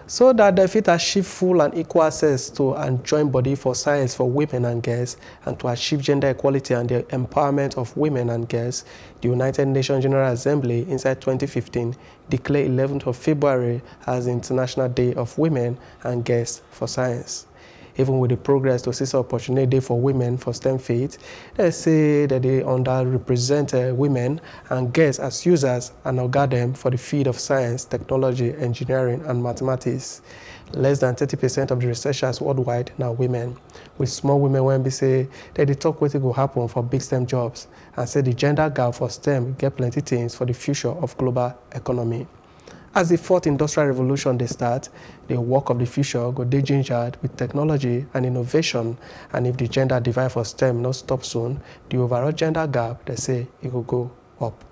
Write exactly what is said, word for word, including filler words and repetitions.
so that they fit achieve full and equal access to and join body for science for women and girls, and to achieve gender equality and the empowerment of women and girls, the United Nations General Assembly inside twenty fifteen declared eleventh of February as the International Day of Women and Girls for Science. Even with the progress to seize opportunity for women for STEM fields, they say that they underrepresent uh, women and girls as users and oga them for the field of science, technology, engineering, and mathematics. Less than thirty percent of the researchers worldwide now women, with small women when we say that they talk what will happen for big STEM jobs, and say the gender gap for STEM get plenty things for the future of global economy. As the fourth industrial revolution they start, the work of the future go dey gingered with technology and innovation, and if the gender divide for STEM not stop soon, the overall gender gap, they say, it will go up.